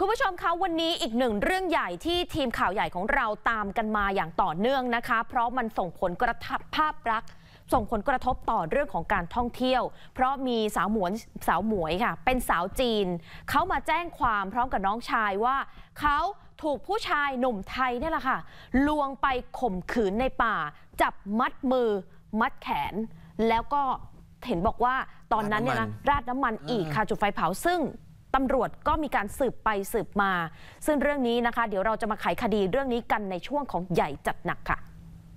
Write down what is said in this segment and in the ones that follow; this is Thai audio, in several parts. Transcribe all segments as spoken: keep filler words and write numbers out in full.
คุณผู้ชมคะวันนี้อีกหนึ่งเรื่องใหญ่ที่ทีมข่าวใหญ่ของเราตามกันมาอย่างต่อเนื่องนะคะเพราะมันส่งผลกระทบภาพลักษณ์ส่งผลกระทบต่อเรื่องของการท่องเที่ยวเพราะมีสาวหมวยสาวหมวยค่ะเป็นสาวจีนเขามาแจ้งความพร้อมกับน้องชายว่าเขาถูกผู้ชายหนุ่มไทยนี่แหละค่ะลวงไปข่มขืนในป่าจับมัดมือมัดแขนแล้วก็เห็นบอกว่าตอนนั้นเนี่ยนะราดน้ำมันอีกค่ะจุดไฟเผาซึ่งตำรวจก็มีการสืบไปสืบมาซึ่งเรื่องนี้นะคะเดี๋ยวเราจะมาไขคดีเรื่องนี้กันในช่วงของใหญ่จัดหนักค่ะ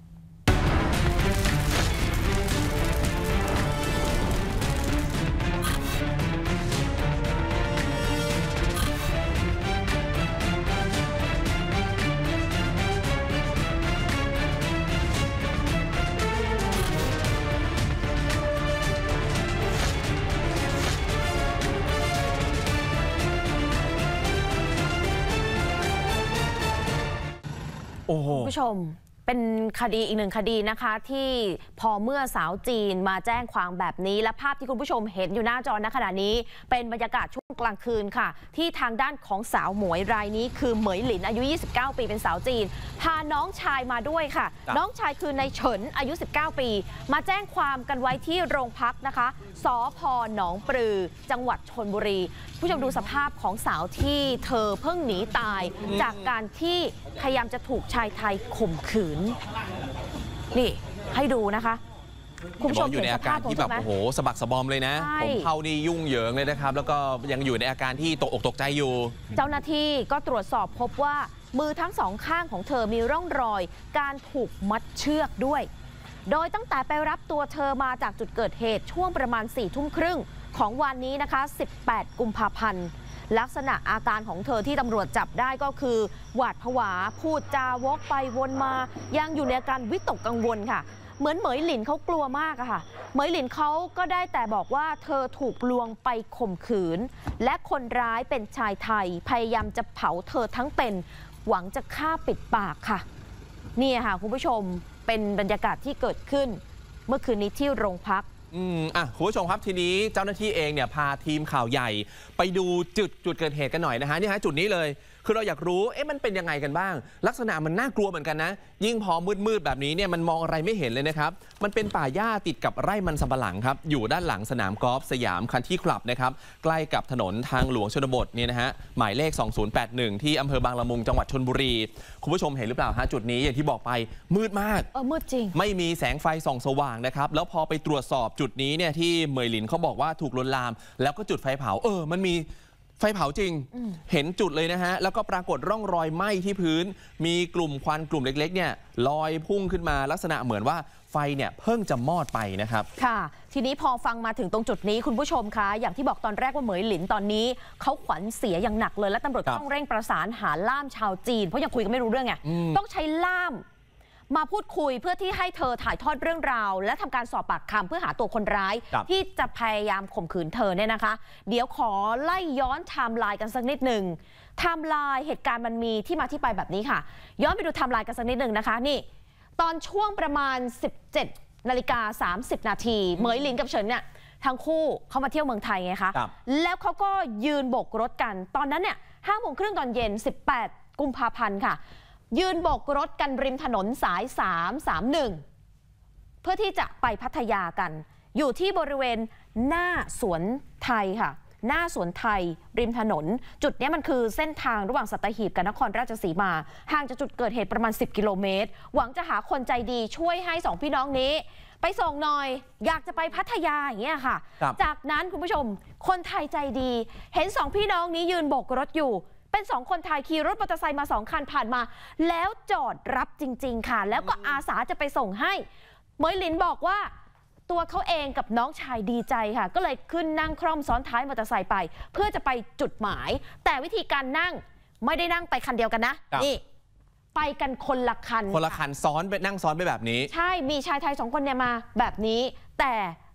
คุณผู้ชมเป็นคดีอีกหนึ่งคดีนะคะที่พอเมื่อสาวจีนมาแจ้งความแบบนี้และภาพที่คุณผู้ชมเห็นอยู่หน้าจอณขณะนี้เป็นบรรยากาศช่วงกลางคืนค่ะที่ทางด้านของสาวหมวยรายนี้คือเหมยหลินอายุยี่สิบเก้าปีเป็นสาวจีนพาน้องชายมาด้วยค่ะน้องชายคือนายเฉินอายุสิบเก้าปีมาแจ้งความกันไว้ที่โรงพักนะคะสภ.หนองปลือจังหวัดชลบุรีผู้ชมดูสภาพของสาวที่เธอเพิ่งหนีตายจากการที่พยายามจะถูกชายไทยข่มขืนนี่ให้ดูนะคะคุณผู้ชมอยู่ในอาการที่แบบโอ้โหสะบักสะบอมเลยนะผมเข้านี่ยุ่งเหยิงเลยนะครับแล้วก็ยังอยู่ในอาการที่ตกอกตกใจอยู่เจ้าหน้าที่ก็ตรวจสอบพบว่ามือทั้งสองข้างของเธอมีร่องรอยการถูกมัดเชือกด้วยโดยตั้งแต่ไปรับตัวเธอมาจากจุดเกิดเหตุช่วงประมาณสี่ทุ่มครึ่งของวันนี้นะคะสิบแปดกุมภาพันธ์ลักษณะอาการของเธอที่ตำรวจจับได้ก็คือหวาดผวาพูดจาวกไปวนมายังอยู่ในอาการวิตกกังวลค่ะเหมือนเหมยหลินเขากลัวมากอะค่ะเหมยหลินเขาก็ได้แต่บอกว่าเธอถูกลวงไปข่มขืนและคนร้ายเป็นชายไทยพยายามจะเผาเธอทั้งเป็นหวังจะฆ่าปิดปากค่ะนี่ค่ะคุณผู้ชมเป็นบรรยากาศที่เกิดขึ้นเมื่อคืนนี้ที่โรงพักอืมอ่ะคุณผู้ชมครับทีนี้เจ้าหน้าที่เองเนี่ยพาทีมข่าวใหญ่ไปดูจุดจุดเกิดเหตุกันหน่อยนะฮะนี่ฮะจุดนี้เลยคือเราอยากรู้เอ๊ะมันเป็นยังไงกันบ้างลักษณะมันน่ากลัวเหมือนกันนะยิ่งพอมืดๆแบบนี้เนี่ยมันมองอะไรไม่เห็นเลยนะครับมันเป็นป่าหญ้าติดกับไร่มันสำปะหลังครับอยู่ด้านหลังสนามกอล์ฟสยามคันที่คลับนะครับใกล้กับถนนทางหลวงชนบทเนี่ยนะฮะหมายเลขสองศูนย์แปดหนึ่งที่อำเภอบางละมุงจังหวัดชลบุรีคุณผู้ชมเห็นหรือเปล่าฮะจุดนี้อย่างที่บอกไปมืดมากเออมืดจริงไม่มีแสงไฟส่องสว่างนะครับแล้วพอไปตรวจสอบจุดนี้เนี่ยที่เหมยหลินเขาบอกว่าถูกลวนลามแล้วก็จุดไฟเผาเออมันมีไฟเผาจริงเห็นจุดเลยนะฮะแล้วก็ปรากฏร่องรอยไหม้ที่พื้นมีกลุ่มควันกลุ่มเล็กๆเนี่ยลอยพุ่งขึ้นมาลักษณะเหมือนว่าไฟเนี่ยเพิ่งจะมอดไปนะครับค่ะทีนี้พอฟังมาถึงตรงจุดนี้คุณผู้ชมคะอย่างที่บอกตอนแรกว่าเหมยหลินตอนนี้เขาขวัญเสียอย่างหนักเลยและตำรวจต้องเร่งประสานหาล่ามชาวจีนเพราะยังคุยกันไม่รู้เรื่องไงต้องใช้ล่ามมาพูดคุยเพื่อที่ให้เธอถ่ายทอดเรื่องราวและทำการสอบปากคำเพื่อหาตัวคนร้ายที่จะพยายามข่มขืนเธอเนี่ยนะคะเดี๋ยวขอไล่ย้อนไทม์ไลน์กันสักนิดหนึ่งไทม์ไลน์เหตุการณ์มันมีที่มาที่ไปแบบนี้ค่ะย้อนไปดูไทม์ไลน์กันสักนิดหนึ่งนะคะนี่ตอนช่วงประมาณสิบเจ็ดนาฬิกาสามสิบนาทีเหมยหลินกับเฉินเนี่ยทั้งคู่เขามาเที่ยวเมืองไทยไงคะแล้วเขาก็ยืนโบกรถกันตอนนั้นเนี่ยห้าโมงครึ่งตอนเย็นสิบแปดกุมภาพันธ์ค่ะยืนโบกรถกันริมถนนสายสามสามหนึ่งเพื่อที่จะไปพัทยากันอยู่ที่บริเวณหน้าสวนไทยค่ะหน้าสวนไทยริมถนนจุดนี้มันคือเส้นทางระหว่างสัตหีบกับนครราชสีมาห่างจากจุดเกิดเหตุประมาณสิบกิโลเมตรหวังจะหาคนใจดีช่วยให้สองพี่น้องนี้ไปส่งหน่อยอยากจะไปพัทยาอย่างเงี้ยค่ะจากนั้นคุณผู้ชมคนไทยใจดีเห็นสองพี่น้องนี้ยืนโบกรถอยู่เป็นสองคนไทยขี่รถมอเตอร์ไซค์มาสองคันผ่านมาแล้วจอดรับจริงๆค่ะแล้วก็อาสาจะไปส่งให้เหมยหลินบอกว่าตัวเขาเองกับน้องชายดีใจค่ะก็เลยขึ้นนั่งคร่อมซ้อนท้ายมอเตอร์ไซค์ไปเพื่อจะไปจุดหมายแต่วิธีการนั่งไม่ได้นั่งไปคันเดียวกันนะนี่ไปกันคนละคันคนละคันซ้อนไปนั่งซ้อนไปแบบนี้ใช่มีชายไทยสองคนเนี่ยมาแบบนี้แต่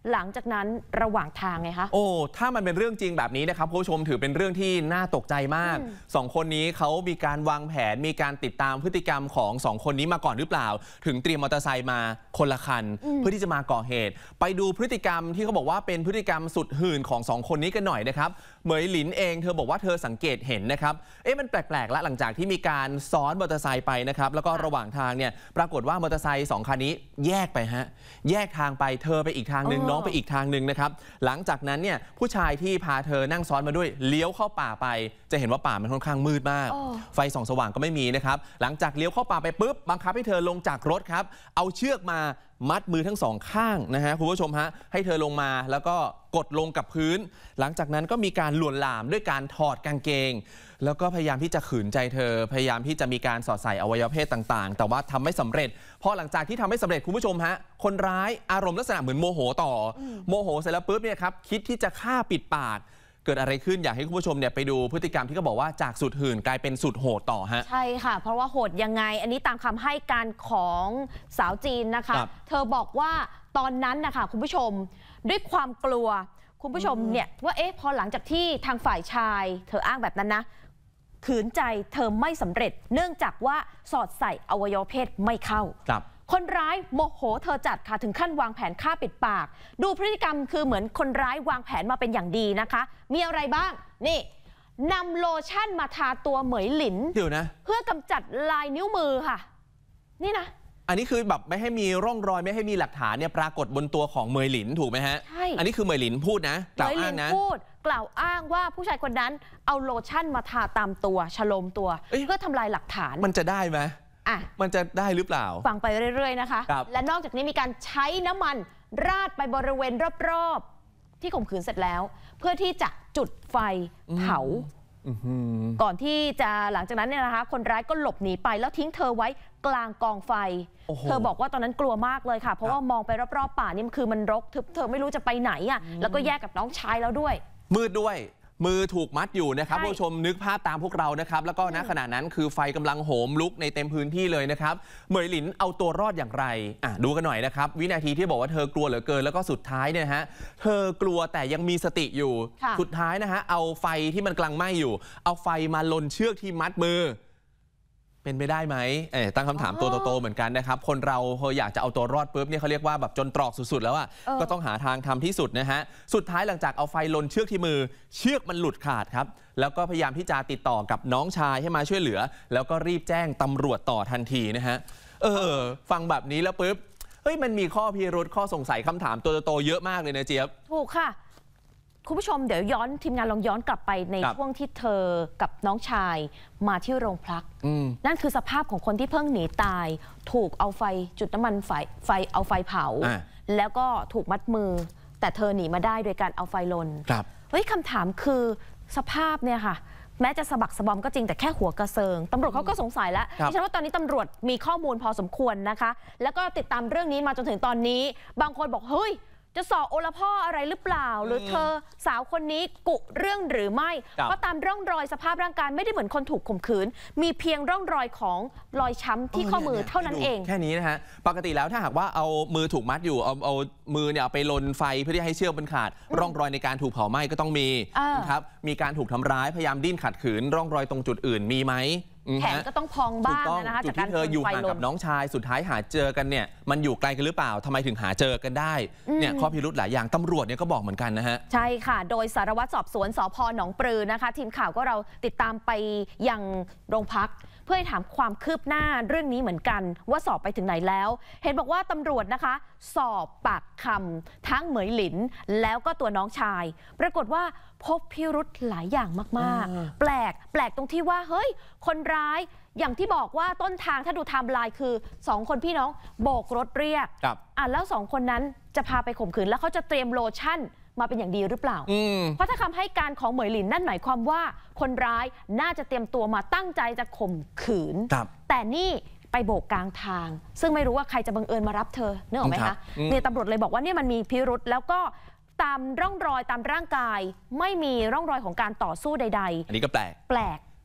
หลังจากนั้นระหว่างทางไงคะโอ้ถ้ามันเป็นเรื่องจริงแบบนี้นะครับผู้ชมถือเป็นเรื่องที่น่าตกใจมากสองคนนี้เขามีการวางแผนมีการติดตามพฤติกรรมของสองคนนี้มาก่อนหรือเปล่าถึงเตรียมมอเตอร์ไซค์มาคนละคันเพื่อที่จะมาก่อเหตุไปดูพฤติกรรมที่เขาบอกว่าเป็นพฤติกรรมสุดหื่นของสองคนนี้กันหน่อยนะครับเหมยหลินเองเธอบอกว่าเธอสังเกตเห็นนะครับเอ๊ะมันแปลกๆแล้วหลังจากที่มีการซ้อนมอเตอร์ไซค์ไปนะครับแล้วก็ระหว่างทางเนี่ยปรากฏว่ามอเตอร์ไซค์สองคันนี้แยกไปฮะแยกทางไปเธอไปอีกทางนึงน้องไปอีกทางนึงนะครับหลังจากนั้นเนี่ยผู้ชายที่พาเธอนั่งซ้อนมาด้วยเลี้ยวเข้าป่าไปจะเห็นว่าป่ามันค่อนข้างมืดมากไฟส่องสว่างก็ไม่มีนะครับหลังจากเลี้ยวเข้าป่าไปปุ๊บบังคับให้เธอลงจากรถครับเอาเชือกมามัดมือทั้งสองข้างนะฮะคุณผู้ชมฮะให้เธอลงมาแล้วก็กดลงกับพื้นหลังจากนั้นก็มีการลวนลามด้วยการถอดกางเกงแล้วก็พยายามที่จะขืนใจเธอพยายามที่จะมีการสอดใส่อวัยวะเพศต่างๆแต่ว่าทำไม่สำเร็จพอหลังจากที่ทำไม่สำเร็จคุณผู้ชมฮะคนร้ายอารมณ์ลักษณะเหมือนโมโหต่อโมโหเสร็จแล้วปุ๊บเนี่ยครับคิดที่จะฆ่าปิดปากเกิดอะไรขึ้นอยากให้คุณผู้ชมเนี่ยไปดูพฤติกรรมที่เขาบอกว่าจากสุดหื่นกลายเป็นสุดโหดต่อฮะใช่ค่ะเพราะว่าโหดยังไงอันนี้ตามคำให้การของสาวจีนนะคะเธอบอกว่าตอนนั้นนะคะคุณผู้ชมด้วยความกลัวคุณผู้ชมเนี่ยว่าเอ๊ะพอหลังจากที่ทางฝ่ายชายเธออ้างแบบนั้นนะขืนใจเธอไม่สำเร็จเนื่องจากว่าสอดใส่อวัยวะเพศไม่เข้าคนร้ายโมโหเธอจัดค่ะถึงขั้นวางแผนฆ่าปิดปากดูพฤติกรรมคือเหมือนคนร้ายวางแผนมาเป็นอย่างดีนะคะมีอะไรบ้างนี่นำโลชั่นมาทาตัวเหมยหลินเดี๋ยวนะเพื่อกำจัดลายนิ้วมือค่ะนี่นะอันนี้คือแบบไม่ให้มีร่องรอยไม่ให้มีหลักฐานเนี่ยปรากฏบนตัวของเหมยหลินถูกไหมฮะใช่อันนี้คือเหมยหลินพูดนะกล่าวอ้างนะพูดกล่าวอ้างว่าผู้ชายคนนั้นเอาโลชั่นมาทาตามตัวฉโลมตัวเพื่อทำลายหลักฐานมันจะได้ไหมอ่ะมันจะได้หรือเปล่าฟังไปเรื่อยๆนะคะและนอกจากนี้มีการใช้น้ำมันราดไปบริเวณรอบๆที่ข่มขืนเสร็จแล้วเพื่อที่จะจุดไฟเผาก่อนที่จะหลังจากนั้นเนี่ยนะคะคนร้ายก็หลบหนีไปแล้วทิ้งเธอไว้กลางกองไฟเธอบอกว่าตอนนั้นกลัวมากเลยค่ะเพราะว่ามองไปรอบๆป่านี่คือมันรกทึบเธอไม่รู้จะไปไหนอ่ะแล้วก็แยกกับน้องชายแล้วด้วยมืดด้วยมือถูกมัดอยู่นะครับผู้ชมนึกภาพตามพวกเรานะครับแล้วก็ณขณะนั้นคือไฟกำลังโหมลุกในเต็มพื้นที่เลยนะครับเหมยหลินเอาตัวรอดอย่างไรอ่ะดูกันหน่อยนะครับวินาทีที่บอกว่าเธอกลัวเหลือเกินแล้วก็สุดท้ายเนี่ยฮะเธอกลัวแต่ยังมีสติอยู่สุดท้ายนะฮะเอาไฟที่มันกำลังไหม้อยู่เอาไฟมาลนเชือกที่มัดมือเป็นไปได้ไหมเอ่ตั้งคำถามตัวโตๆเหมือนกันนะครับคนเราพออยากจะเอาตัวรอดปุ๊บเนี่ยเขาเรียกว่าแบบจนตรอกสุดๆแล้วอ่ะก็ต้องหาทางทำที่สุดนะฮะสุดท้ายหลังจากเอาไฟลนเชือกที่มือเชือกมันหลุดขาดครับแล้วก็พยายามที่จะติดต่อกับน้องชายให้มาช่วยเหลือแล้วก็รีบแจ้งตำรวจต่อทันทีนะฮะเออฟังแบบนี้แล้วปุ๊บเฮ้ยมันมีข้อพิรุธข้อสงสัยคำถามตัวโตๆเยอะมากเลยนะเจี๊ยบถูกค่ะคุณผู้ชมเดี๋ยวย้อนทีมงานลองย้อนกลับไปในช่วงที่เธอกับน้องชายมาที่โรงพักนั่นคือสภาพของคนที่เพิ่งหนีตายถูกเอาไฟจุดน้ำมันไฟไฟเอาไฟเผาแล้วก็ถูกมัดมือแต่เธอหนีมาได้โดยการเอาไฟลนเฮ้ยคำถามคือสภาพเนี่ยค่ะแม้จะสะบักสะบอมก็จริงแต่แค่หัวกระเซิงตำรวจเขาก็สงสัยแล้วดิฉันว่าตอนนี้ตำรวจมีข้อมูลพอสมควรนะคะแล้วก็ติดตามเรื่องนี้มาจนถึงตอนนี้บางคนบอกเฮ้ยจะสอบโอละพ่ออะไรหรือเปล่าหรือเธอสาวคนนี้กุเรื่องหรือไม่เพราะตามร่องรอยสภาพร่างกายไม่ได้เหมือนคนถูกข่มขืนมีเพียงร่องรอยของรอยช้ำที่ข้อมือเท่านั้นเองแค่นี้นะฮะปกติแล้วถ้าหากว่าเอามือถูกมัดอยู่เอาเอามือเนี่ยไปลนไฟเพื่อที่ให้เชือกมันขาดร่องรอยในการถูกเผาไหม้ก็ต้องมีนะครับมีการถูกทำร้ายพยายามดิ้นขัดขืนร่องรอยตรงจุดอื่นมีไหมแขนก็ต้องพองบ้างนะคะจากการที่เธออยู่ห่างกับน้องชายสุดท้ายหาเจอกันเนี่ยมันอยู่ไกลกันหรือเปล่าทำไมถึงหาเจอกันได้เนี่ยข้อพิรุธหลายอย่างตำรวจเนี่ยก็บอกเหมือนกันนะฮะใช่ค่ะโดยสารวัตรสอบสวนสภ.หนองปลือนะคะทีมข่าวก็เราติดตามไปยังโรงพักเพื่อให้ถามความคืบหน้าเรื่องนี้เหมือนกันว่าสอบไปถึงไหนแล้วเห็นบอกว่าตำรวจนะคะสอบปากคำทั้งเหมยหลินแล้วก็ตัวน้องชายปรากฏว่าพบพิรุธหลายอย่างมากๆแปลกแปลกตรงที่ว่าเฮ้ยคนร้ายอย่างที่บอกว่าต้นทางถ้าดูไทม์ไลน์คือสองคนพี่น้องโบกรถเรียกอ่ะแล้วสองคนนั้นจะพาไปข่มขืนแล้วเขาจะเตรียมโลชั่นมาเป็นอย่างดีหรือเปล่าเพราะถ้าคำให้การของเหมยหลินนั่นหมายความว่าคนร้ายน่าจะเตรียมตัวมาตั้งใจจะข่มขืนแต่นี่ไปโบกกลางทางซึ่งไม่รู้ว่าใครจะบังเอิญมารับเธอนึกออกไหมคะเนี่ยตำรวจเลยบอกว่าเนี่ยมันมีพิรุธแล้วก็ตามร่องรอยตามร่างกายไม่มีร่องรอยของการต่อสู้ใดๆอันนี้ก็แปลกแปลก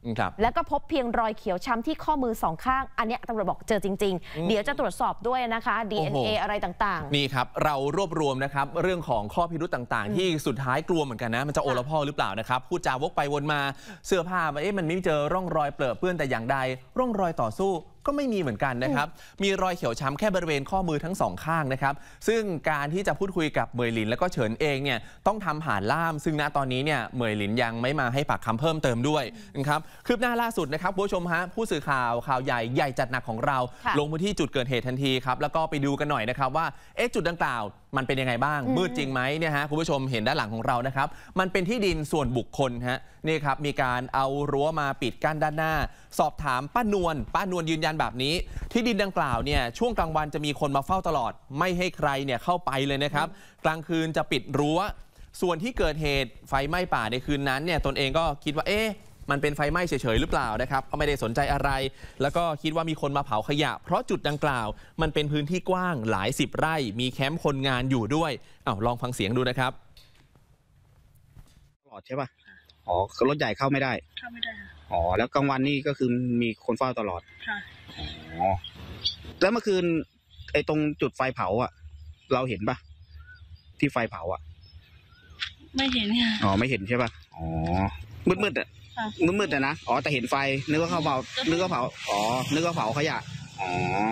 ครับแล้วก็พบเพียงรอยเขียวช้ำที่ข้อมือสองข้างอันนี้ตำรวจบอกเจอจริงๆเดี๋ยวจะตรวจสอบด้วยนะคะ ดี เอ็น เอ อะไรต่างๆนี่ครับเรารวบรวมนะครับเรื่องของข้อพิรุธต่างๆที่สุดท้ายกลัวเหมือนกันนะมันจะโอละพ่อหรือเปล่านะครับพูดจาวกไปวนมาเสื้อผ้าเอ๊ะมันไม่เจอร่องรอยเปลือะเปื้อนแต่อย่างใดร่องรอยต่อสู้ก็ไม่มีเหมือนกันนะครับมีรอยเขียวช้ำแค่บริเวณข้อมือทั้งสองข้างนะครับซึ่งการที่จะพูดคุยกับเหมยหลินแล้วก็เฉินเองเนี่ยต้องทำผ่านล่ามซึ่งณตอนนี้เนี่ยเหมยหลินยังไม่มาให้ปากคำเพิ่มเติมด้วยนะครับคืบหน้าล่าสุดนะครับผู้ชมฮะผู้สื่อข่าวข่าวใหญ่ใหญ่จัดหนักของเราลงพื้นที่จุดเกิดเหตุทันทีครับแล้วก็ไปดูกันหน่อยนะครับว่าเอ๊ะจุดดังกล่าวมันเป็นยังไงบ้างมืดจริงไหมเนี่ยฮะคุณผู้ชมเห็นด้านหลังของเรานะครับมันเป็นที่ดินส่วนบุคคลฮะนี่ครับมีการเอารั้วมาปิดกั้นด้านหน้าสอบถามป้านวลป้านวลยืนยันแบบนี้ที่ดินดังกล่าวเนี่ยช่วงกลางวันจะมีคนมาเฝ้าตลอดไม่ให้ใครเนี่ยเข้าไปเลยนะครับกลางคืนจะปิดรั้วส่วนที่เกิดเหตุไฟไหม้ป่าในคืนนั้นเนี่ยตนเองก็คิดว่าเอ๊ะมันเป็นไฟไหม้เฉยๆหรือเปล่านะครับก็ไม่ได้สนใจอะไรแล้วก็คิดว่ามีคนมาเผาขยะเพราะจุดดังกล่าวมันเป็นพื้นที่กว้างหลายสิบไร่มีแคมป์คนงานอยู่ด้วยอ้าวลองฟังเสียงดูนะครับตลอดใช่ป่ะอ๋อรถใหญ่เข้าไม่ได้เข้าไม่ได้อ๋อแล้วกลางวันนี่ก็คือมีคนเฝ้าตลอดค่ะอ๋อแล้วเมื่อคืนไอ้ตรงจุดไฟเผาอ่ะเราเห็นป่ะที่ไฟเผาอ่ะไม่เห็นค่ะอ๋อไม่เห็นใช่ป่ะอ๋อมืดๆอ่ะมืดๆอ่ะนะอ๋อแต่เห็นไฟนึกว่าเขาเผานึกว่าเผาอ๋อนึกว่าเผาขยะอ๋อ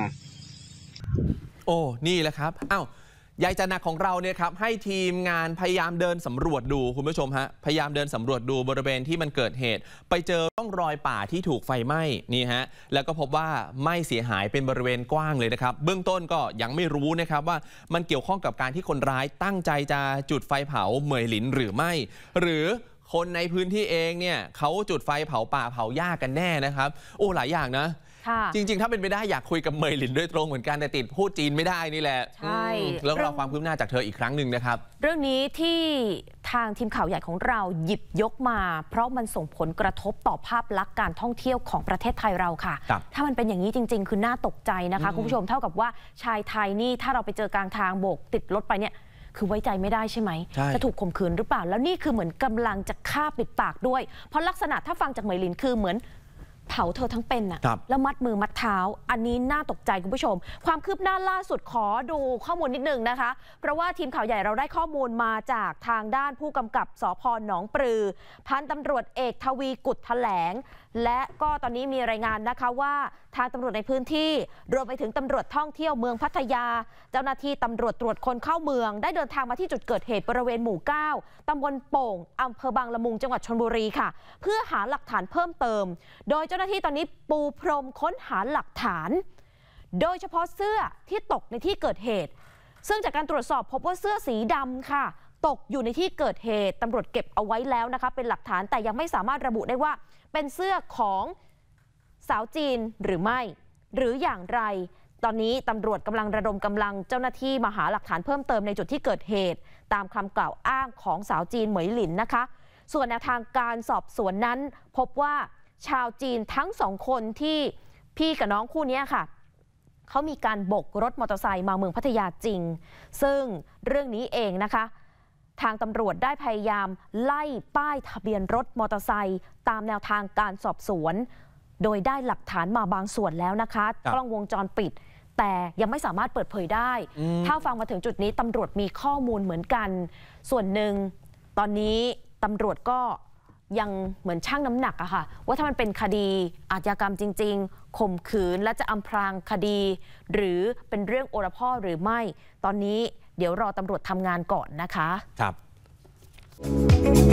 โอ้นี่แหละครับอ้าวยายจันนักของเราเนี่ยครับให้ทีมงานพยายามเดินสำรวจดูคุณผู้ชมฮะพยายามเดินสำรวจดูบริเวณที่มันเกิดเหตุไปเจอร่องรอยป่าที่ถูกไฟไหม้นี่ฮะแล้วก็พบว่าไหม้เสียหายเป็นบริเวณกว้างเลยนะครับเบื้องต้นก็ยังไม่รู้นะครับว่ามันเกี่ยวข้องกับการที่คนร้ายตั้งใจจะจุดไฟเผาเหมยหลินหรือไม่หรือคนในพื้นที่เองเนี่ยเขาจุดไฟเผาป่าเผาหญ้ากันแน่นะครับโอ้หลายอย่างนะจริงๆถ้าเป็นไปได้อยากคุยกับเหมยหลินโดยตรงเหมือนกันแต่ติดพูดจีนไม่ได้นี่แหละใช่แล้วรอความคืบหน้าจากเธออีกครั้งหนึ่งนะครับเรื่องนี้ที่ทางทีมข่าวใหญ่ของเราหยิบยกมาเพราะมันส่งผลกระทบต่อภาพลักษณ์การท่องเที่ยวของประเทศไทยเราค่ะถ้ามันเป็นอย่างนี้จริงๆคือน่าตกใจนะคะคุณผู้ชมเท่ากับว่าชายไทยนี่ถ้าเราไปเจอกลางทางโบกติดรถไปเนี่ยคือไว้ใจไม่ได้ใช่ไหมจะถูกข่มขืนหรือเปล่าแล้วนี่คือเหมือนกำลังจะฆ่าปิดปากด้วยเพราะลักษณะถ้าฟังจากเหมยหลินคือเหมือนเผาเธอทั้งเป็นน่ะแล้วมัดมือมัดเท้าอันนี้น่าตกใจคุณผู้ชมความคืบหน้าล่าสุดขอดูข้อมูลนิดนึงนะคะเพราะว่าทีมข่าวใหญ่เราได้ข้อมูลมาจากทางด้านผู้กำกับสภ.หนองปลือพันตำรวจเอกทวีกุฎแถลงและก็ตอนนี้มีรายงานนะคะว่าทางตำรวจในพื้นที่รวมไปถึงตำรวจท่องเที่ยวเมืองพัทยาเจ้าหน้าที่ตำรวจตรวจคนเข้าเมืองได้เดินทางมาที่จุดเกิดเหตุบริเวณหมู่เก้าตำบลโป่งอำเภอบางละมุงจังหวัดชลบุรีค่ะเพื่อหาหลักฐานเพิ่มเติมโดยเจ้าหน้าที่ตอนนี้ปูพรมค้นหาหลักฐานโดยเฉพาะเสื้อที่ตกในที่เกิดเหตุซึ่งจากการตรวจสอบพบว่าเสื้อสีดำค่ะตกอยู่ในที่เกิดเหตุตำรวจเก็บเอาไว้แล้วนะคะเป็นหลักฐานแต่ยังไม่สามารถระบุได้ว่าเป็นเสื้อของสาวจีนหรือไม่หรืออย่างไรตอนนี้ตำรวจกำลังระดมกำลังเจ้าหน้าที่มาหาหลักฐานเพิ่มเติมในจุดที่เกิดเหตุตามคำกล่าวอ้างของสาวจีนเหมยหลินนะคะส่วนแนวทางการสอบสวนนั้นพบว่าชาวจีนทั้งสองคนที่พี่กับน้องคู่นี้ค่ะเขามีการบกรถมอเตอร์ไซค์มาเมืองพัทยาจริงซึ่งเรื่องนี้เองนะคะทางตำรวจได้พยายามไล่ป้ายทะเบียนรถมอเตอร์ไซค์ตามแนวทางการสอบสวนโดยได้หลักฐานมาบางส่วนแล้วนะคะกล้องวงจรปิดแต่ยังไม่สามารถเปิดเผยได้ถ้าฟังมาถึงจุดนี้ตำรวจมีข้อมูลเหมือนกันส่วนหนึ่งตอนนี้ตำรวจก็ยังเหมือนชั่งน้ำหนักอะค่ะว่าถ้ามันเป็นคดีอาชญากรรมจริงๆข่มขืนและจะอำพรางคดีหรือเป็นเรื่องโอละพ่อหรือไม่ตอนนี้เดี๋ยวรอตำรวจทำงานก่อนนะคะครับ